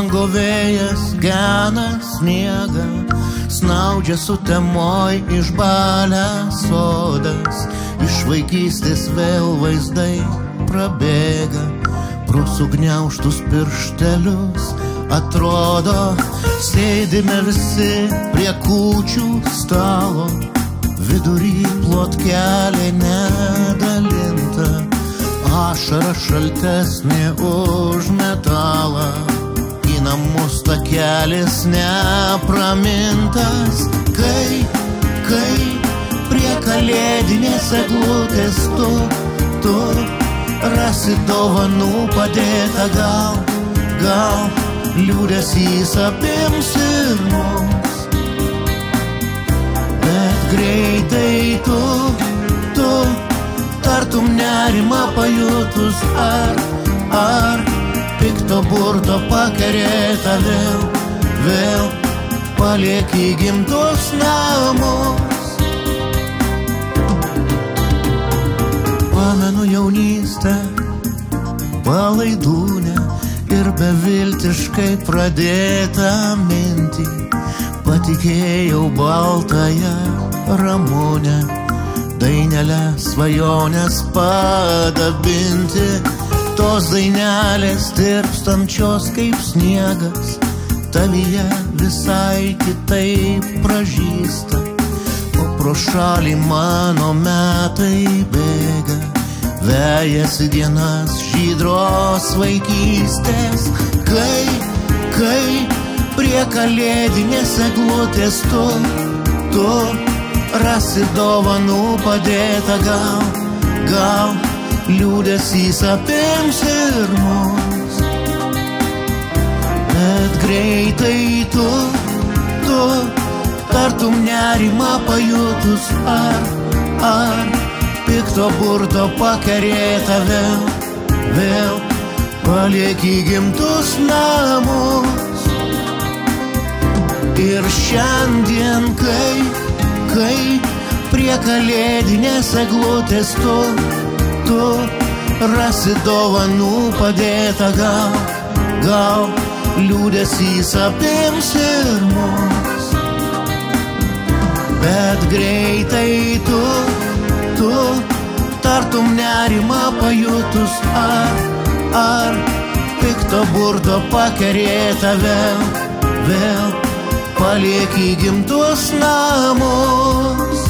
lango vėjas gena sniegą, snaudžia sutemoj išbalęs sodas, iš vaikystės vėl vaizdai prabėga, pro sugniaužtus pirštelius atrodo, sėdime visi prie kūčių stalo, vidury plotkelė nedalinta, ašara šaltesnė už metalą, į namus takelis nepramintas, kai prie kalėdinės eglutės tu rasi dovanų padėta, gal liūdesys apims ir mus, bet greitai tu tartum nerimą pajutus, ar pikto burto pakerėta vėl palieki gimtus namus. Pamenu jaunystę, palaidūnę ir beviltiškai pradėtą mintį, patikėjau baltąją ramunę, dainelę svajonės padabinti, tos dainelės tirpstančios kaip sniegas, tavyje visai kitaip pražįsta, o pro šalį mano metai bėga, vejasi dienas žydros vaikystės, kai prie kalėdinės eglutės tu rasi dovanų padėta, gal liūdesys apims ir mus, bet greitai tu tartum nerimą pajutus, ar pikto burto pakerėta vėl palieki gimtus namus. Ir šiandien, kai prie kalėdinės eglutės tu rasi dovanų padėta, gal liūdesys apims ir mus, bet greitai tu tartum nerimą pajutus, ar pikto burto pakerėta vėl palieki gimtus namus.